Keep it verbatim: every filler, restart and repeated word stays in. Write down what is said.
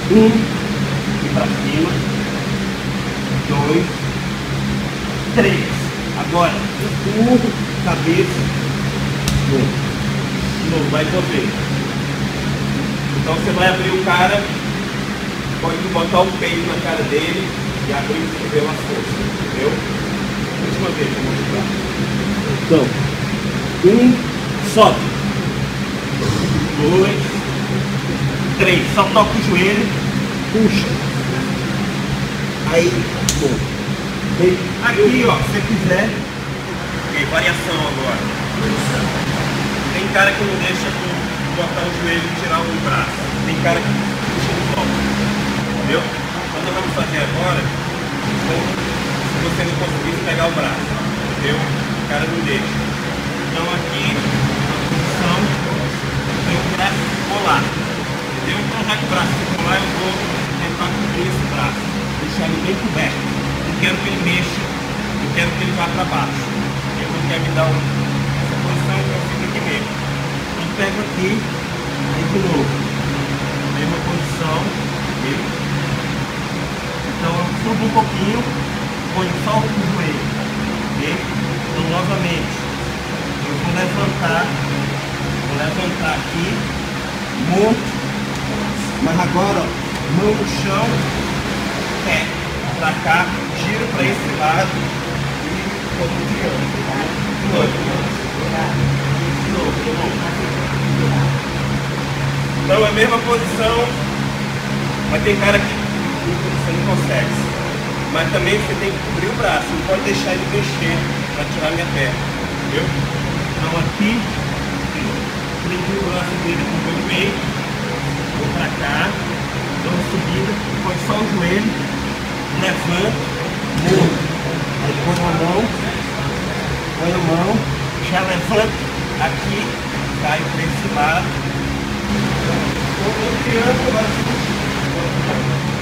Um, e pra cima. Dois, três. Agora, empurro, cabeça. De novo, vai você. Então você vai abrir o cara, pode botar o peito na cara dele e abrir pela força, entendeu? Última vez, eu vou mostrar. Então, um, sobe. Dois, três. Só toca o joelho, puxa. Aí, bom. Aqui, ó, se você quiser. Ok, variação agora. Tem cara que não deixa tu botar o joelho e tirar o braço. Tem cara que puxa no sol. Entendeu? Então nós vamos fazer agora, então, se você não conseguir pegar o braço. Entendeu? O cara não deixa. Então aqui, a posição, tem o braço colar. Entendeu? Então já que o braço colar, eu vou tentar cobrir esse braço. Deixar ele bem coberto. Não quero que ele mexa, eu quero que ele vá para baixo. Ele não quer me dar um, essa posição, então fica aqui mesmo. Eu pego aqui, aí de novo, mesma posição, viu? Então eu subo um pouquinho, ponho só o joelho, ok? Então novamente, eu vou levantar, vou levantar aqui, monto, mas agora, ó, mão no chão, pé. Pra cá, giro pra esse lado e todo girando. De novo. De novo, de novo. Então é a mesma posição, mas tem cara que você não consegue. Mas também você tem que cobrir o braço, não pode deixar ele mexer pra tirar minha perna. Entendeu? Então aqui, prendi o braço dele com o meu peito, vou pra cá, dou uma subida, põe só o joelho. Levanta, monta, aí põe a mão, põe a mão, já levanta aqui, cai para esse lado, estou criando, agora